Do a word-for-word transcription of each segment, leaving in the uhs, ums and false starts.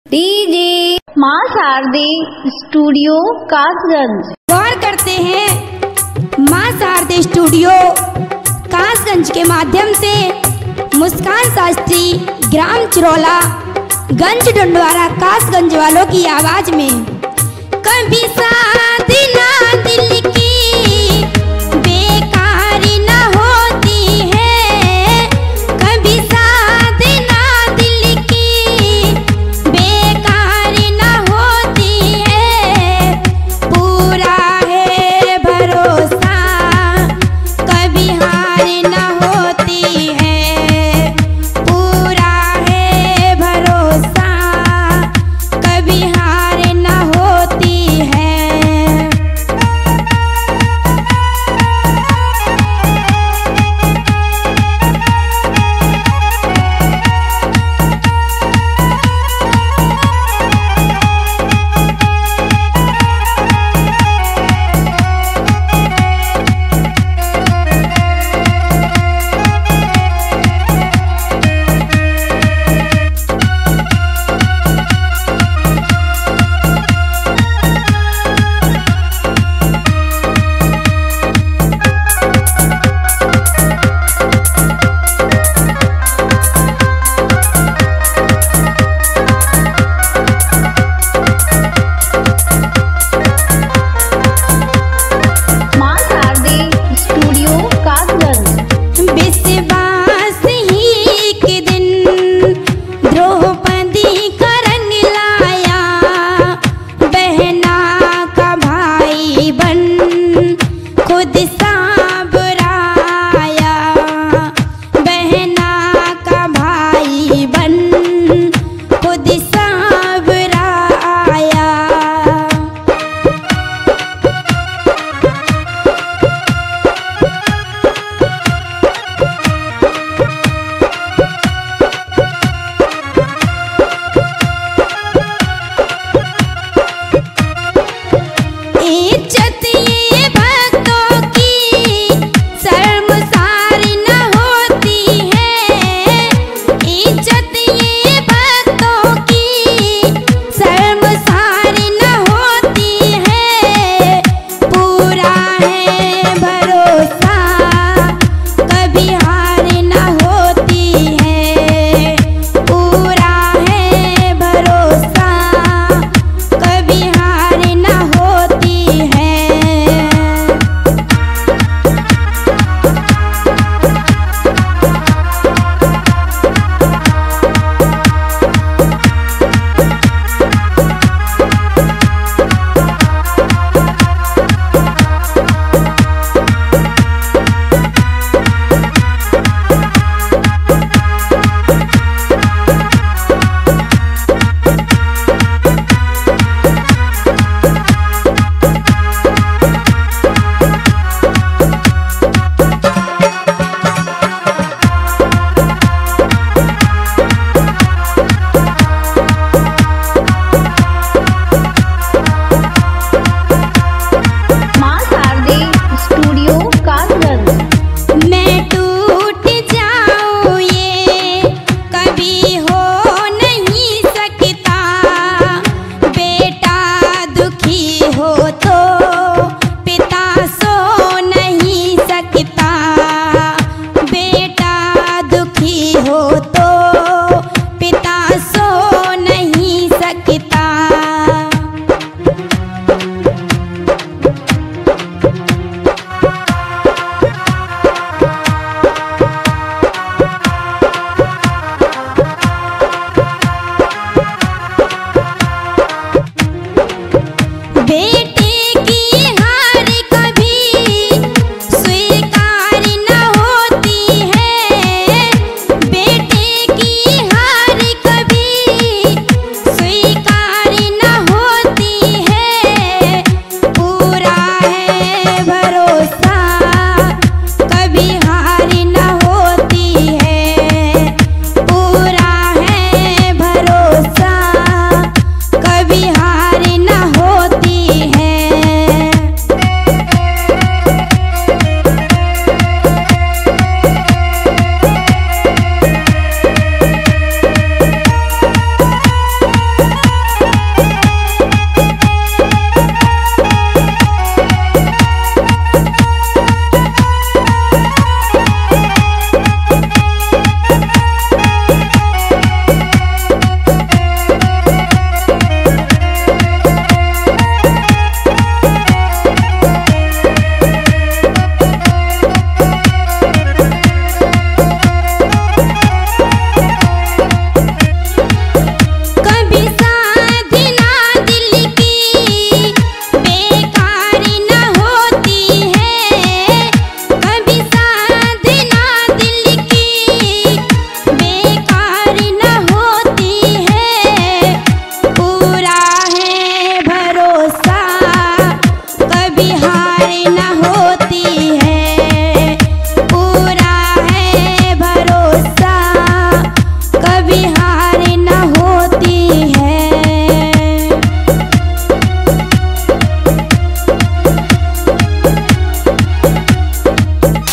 DJ माँ Sharde studio Kasganj. गौर करते हैं माँ शारदे स्टूडियो कासगंज के माध्यम से मुस्कान शास्त्री ग्राम चिरौला गंज डंडवारा कासगंज वालों की आवाज में। कभी शादी ना दिल की बेकार ना होती है, कभी शादी ना दिल की बेकार ना होती है, पूरा है भरोसा कभी हार ना होती है, पूरा है भरोसा कभी हार ना होती है।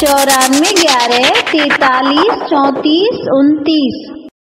चौरानवे ग्यारह तैतालीस चौंतीस उनतीस।